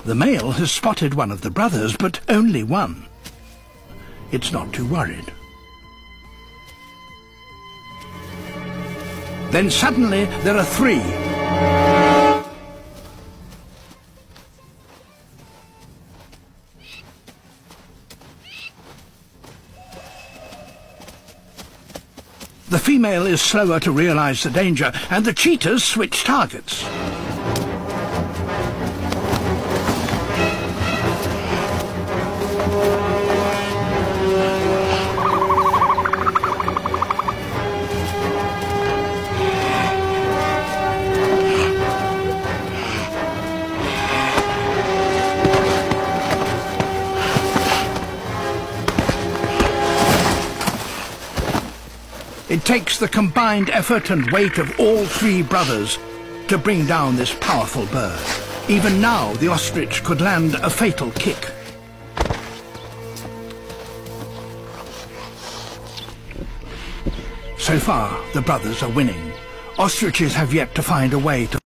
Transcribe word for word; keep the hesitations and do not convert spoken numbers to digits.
The male has spotted one of the brothers, but only one. It's not too worried. Then suddenly there are three. The female is slower to realize the danger, and the cheetahs switch targets. It takes the combined effort and weight of all three brothers to bring down this powerful bird. Even now, the ostrich could land a fatal kick. So far, the brothers are winning. Ostriches have yet to find a way to